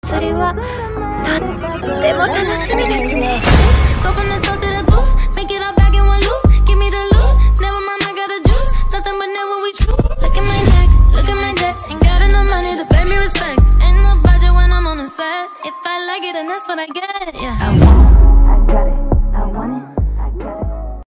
それはとっても楽しみですね。 Go from the soul to the booth, make it all back in one loop. Give me the loot, never mind, I got the juice. Nothing but never we true. Look at my neck, look at my debt. Ain't got enough money to pay me respect. Ain't no budget when I'm on the set. If I like it, then that's what I get. Yeah, I want it, I got it.